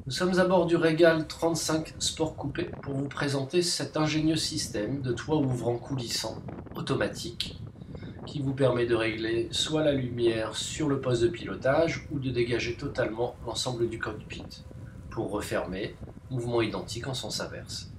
Nous sommes à bord du Régal 35 Sport Coupé pour vous présenter cet ingénieux système de toit ouvrant coulissant, automatique, qui vous permet de régler soit la lumière sur le poste de pilotage ou de dégager totalement l'ensemble du cockpit, pour refermer, mouvement identique en sens inverse.